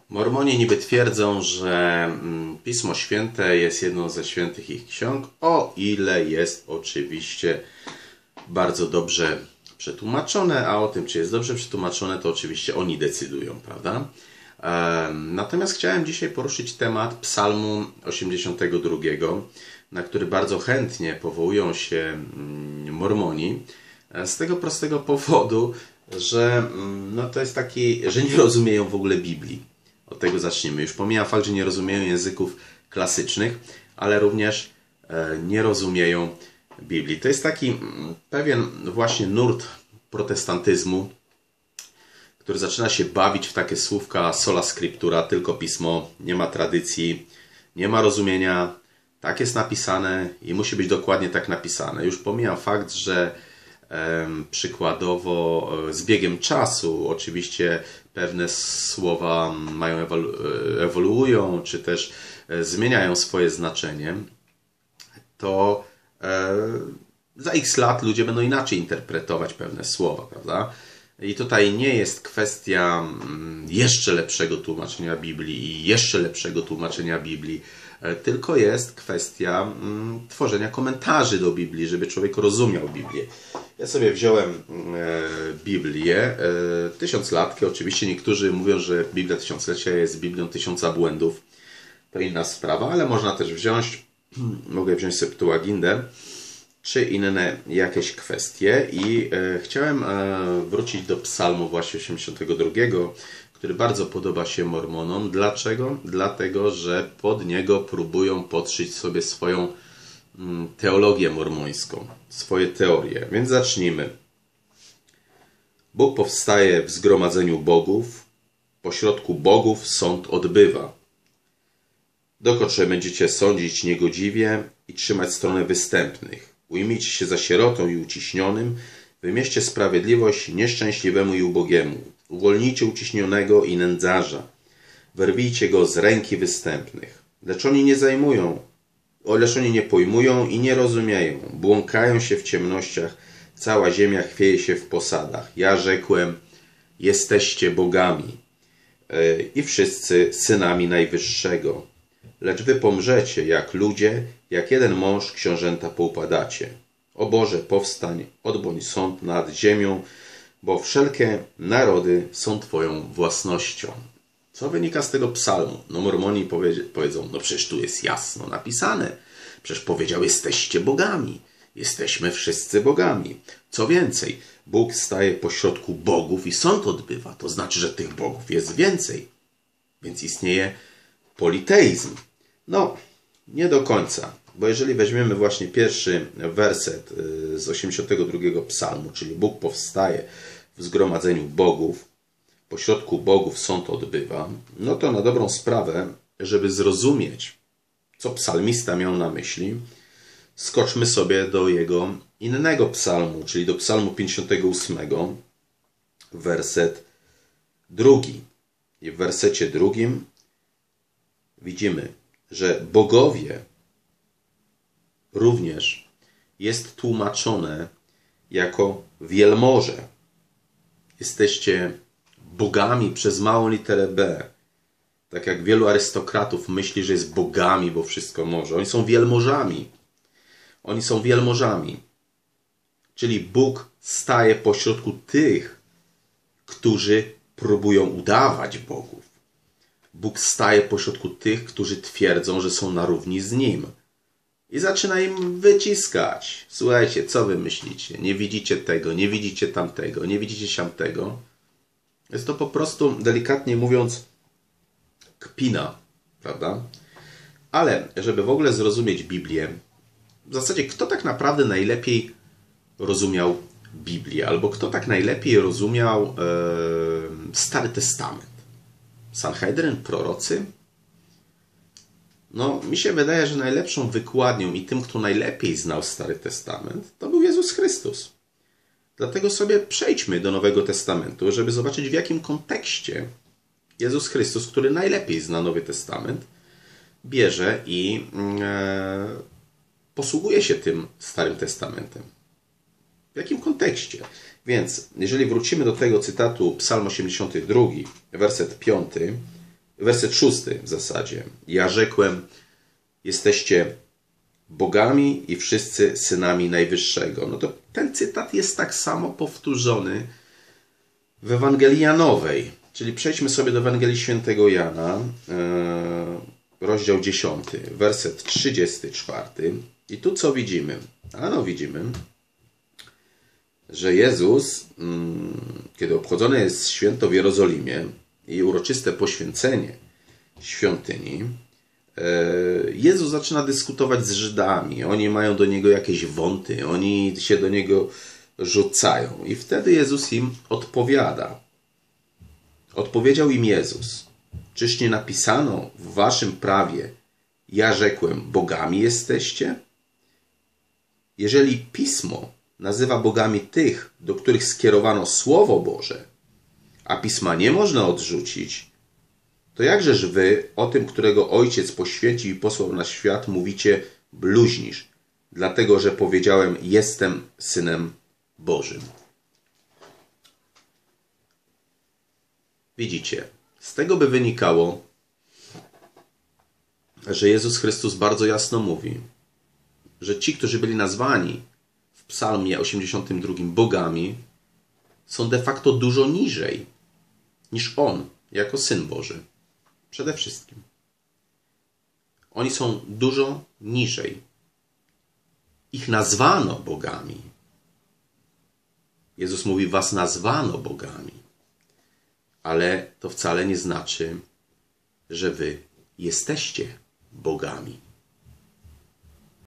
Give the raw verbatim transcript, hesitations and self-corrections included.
Mormoni niby twierdzą, że Pismo Święte jest jedną ze świętych ich ksiąg, o ile jest oczywiście bardzo dobrze przetłumaczone, a o tym, czy jest dobrze przetłumaczone, to oczywiście oni decydują, prawda? Natomiast chciałem dzisiaj poruszyć temat Psalmu osiemdziesiątego drugiego, na który bardzo chętnie powołują się Mormoni, z tego prostego powodu, że no to jest taki, że nie rozumieją w ogóle Biblii. Od tego zacznijmy. Już pomijam fakt, że nie rozumieją języków klasycznych, ale również nie rozumieją Biblii. To jest taki pewien właśnie nurt protestantyzmu, który zaczyna się bawić w takie słówka sola scriptura, tylko pismo, nie ma tradycji, nie ma rozumienia, tak jest napisane i musi być dokładnie tak napisane. Już pomijam fakt, że em, przykładowo z biegiem czasu oczywiście pewne słowa mają ewolu ewoluują, czy też zmieniają swoje znaczenie, to e, za x lat ludzie będą inaczej interpretować pewne słowa, prawda? I tutaj nie jest kwestia jeszcze lepszego tłumaczenia Biblii i jeszcze lepszego tłumaczenia Biblii, tylko jest kwestia tworzenia komentarzy do Biblii, żeby człowiek rozumiał Biblię. Ja sobie wziąłem Biblię, tysiąclatkę. Oczywiście niektórzy mówią, że Biblia Tysiąclecia jest Biblią tysiąca błędów. To inna sprawa, ale można też wziąć, mogę wziąć Septuagindę, czy inne jakieś kwestie. I e, chciałem e, wrócić do psalmu właśnie osiemdziesiątego drugiego, który bardzo podoba się Mormonom. Dlaczego? Dlatego, że pod niego próbują podszyć sobie swoją mm, teologię mormońską, swoje teorie. Więc zacznijmy. Bóg powstaje w zgromadzeniu bogów, pośrodku bogów sąd odbywa. Dokąd będziecie sądzić niegodziwie i trzymać stronę występnych. Ujmijcie się za sierotą i uciśnionym, wymierzcie sprawiedliwość nieszczęśliwemu i ubogiemu. Uwolnijcie uciśnionego i nędzarza. Wyrwijcie go z ręki występnych. Lecz oni nie zajmują, lecz oni nie pojmują i nie rozumieją. Błąkają się w ciemnościach, cała ziemia chwieje się w posadach. Ja rzekłem, jesteście bogami i wszyscy synami Najwyższego. Lecz wy pomrzecie jak ludzie, jak jeden mąż książęta poupadacie. O Boże, powstań, odbądź sąd nad ziemią, bo wszelkie narody są Twoją własnością. Co wynika z tego psalmu? No Mormoni powiedzą, no przecież tu jest jasno napisane. Przecież powiedział, jesteście bogami. Jesteśmy wszyscy bogami. Co więcej, Bóg staje pośrodku bogów i sąd odbywa. To znaczy, że tych bogów jest więcej. Więc istnieje politeizm. No, nie do końca. Bo jeżeli weźmiemy właśnie pierwszy werset z osiemdziesiątego drugiego psalmu, czyli Bóg powstaje w zgromadzeniu bogów, pośrodku bogów sąd odbywa, no to na dobrą sprawę, żeby zrozumieć, co psalmista miał na myśli, skoczmy sobie do jego innego psalmu, czyli do psalmu pięćdziesiątego ósmego, werset drugi. I w wersecie drugim widzimy, że bogowie również jest tłumaczone jako wielmoże. Jesteście bogami przez małą literę B. Tak jak wielu arystokratów myśli, że jest bogami, bo wszystko może. Oni są wielmożami. Oni są wielmożami. Czyli Bóg staje pośrodku tych, którzy próbują udawać bogów. Bóg staje pośrodku tych, którzy twierdzą, że są na równi z Nim. I zaczyna im wyciskać. Słuchajcie, co wy myślicie? Nie widzicie tego, nie widzicie tamtego, nie widzicie siamtego. Jest to po prostu, delikatnie mówiąc, kpina, prawda? Ale, żeby w ogóle zrozumieć Biblię, w zasadzie kto tak naprawdę najlepiej rozumiał Biblię? Albo kto tak najlepiej rozumiał e, Stary Testament? Sanhedryn, prorocy? No, mi się wydaje, że najlepszą wykładnią i tym, kto najlepiej znał Stary Testament, to był Jezus Chrystus. Dlatego sobie przejdźmy do Nowego Testamentu, żeby zobaczyć, w jakim kontekście Jezus Chrystus, który najlepiej zna Nowy Testament, bierze i e, posługuje się tym Starym Testamentem. W jakim kontekście? Więc, jeżeli wrócimy do tego cytatu, Psalm osiemdziesiąty drugi, werset piąty, werset szósty w zasadzie. Ja rzekłem, jesteście bogami i wszyscy synami Najwyższego. No to ten cytat jest tak samo powtórzony w Ewangelii Janowej. Czyli przejdźmy sobie do Ewangelii Świętego Jana, rozdział dziesiąty, werset trzydziesty czwarty. I tu co widzimy? Ano widzimy, że Jezus, kiedy obchodzone jest święto w Jerozolimie i uroczyste poświęcenie świątyni, Jezus zaczyna dyskutować z Żydami. Oni mają do Niego jakieś wąty, oni się do Niego rzucają. I wtedy Jezus im odpowiada. Odpowiedział im Jezus: czyż nie napisano w waszym prawie, ja rzekłem, bogami jesteście? Jeżeli Pismo nazywa bogami tych, do których skierowano Słowo Boże, a Pisma nie można odrzucić, to jakżeż wy o tym, którego Ojciec poświęcił i posłał na świat, mówicie bluźnisz, dlatego że powiedziałem, jestem Synem Bożym. Widzicie, z tego by wynikało, że Jezus Chrystus bardzo jasno mówi, że ci, którzy byli nazwani w psalmie osiemdziesiątym drugim bogami, są de facto dużo niżej niż On, jako Syn Boży. Przede wszystkim. Oni są dużo niżej. Ich nazwano bogami. Jezus mówi, was nazwano bogami. Ale to wcale nie znaczy, że wy jesteście bogami.